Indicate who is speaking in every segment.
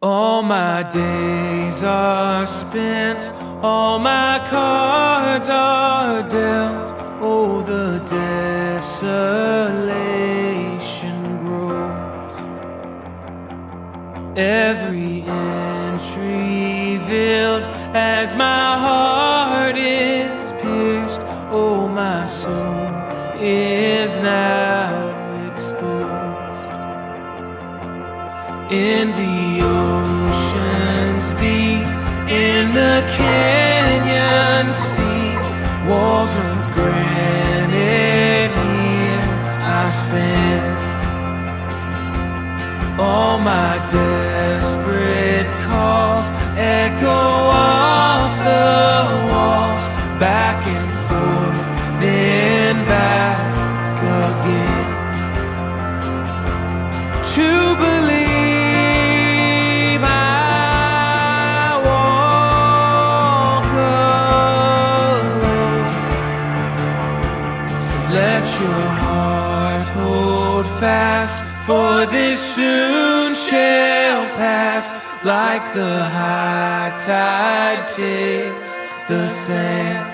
Speaker 1: All my days are spent, all my cards are dealt. Oh, the desolation grows. Every inch revealed as my heart is pierced. Oh, my soul is now exposed. In the oceans deep, in the canyon steep, walls of granite here I stand. All my desperate calls echo off the walls, back and forth, then back again. To believe I walk alone, so let your heart hold fast, for this soon shall pass, like the high tide takes the sand.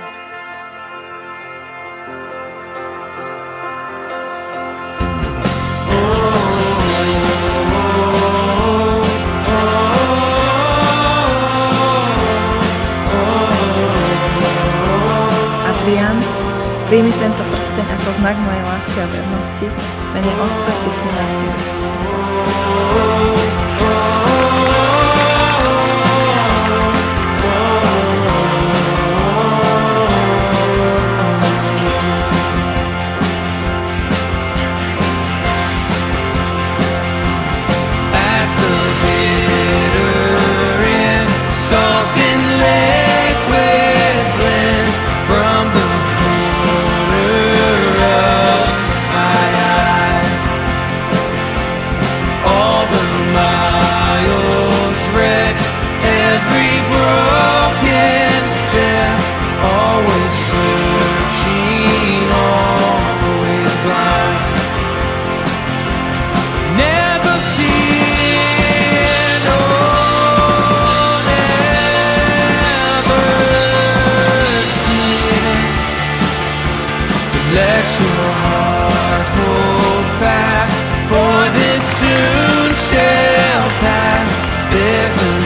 Speaker 2: Adrián, príjmi tento prsteň ako znak mojej lásky a vernosti, mene Otca i Syna i Ducha Svätého.
Speaker 1: Let your heart hold fast, for this soon shall pass. There's a